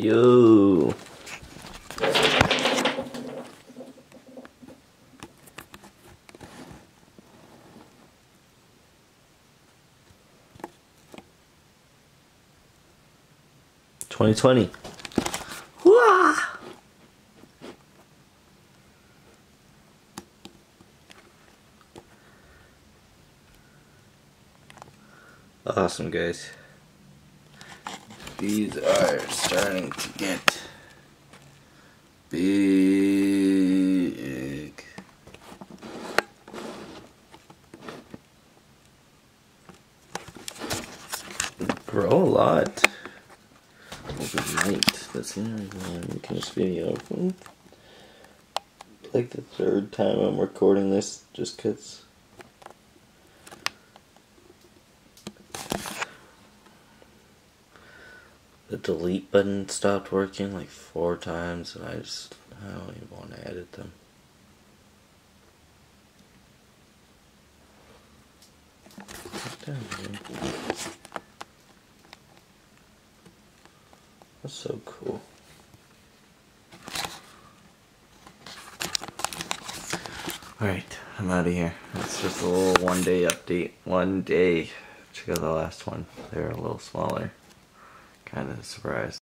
Yo. "2020. Wah! Awesome, guys. These are starting to get big. Grow a lot. Overnight. That's the only reason why I'm making this video. Like the third time I'm recording this, just 'cause the delete button stopped working like 4 times, and I don't even want to edit them. That's so cool. Alright, I'm out of here. It's just a little 1-day update. 1 day. Check out the last one. They're a little smaller. Kind of surprised.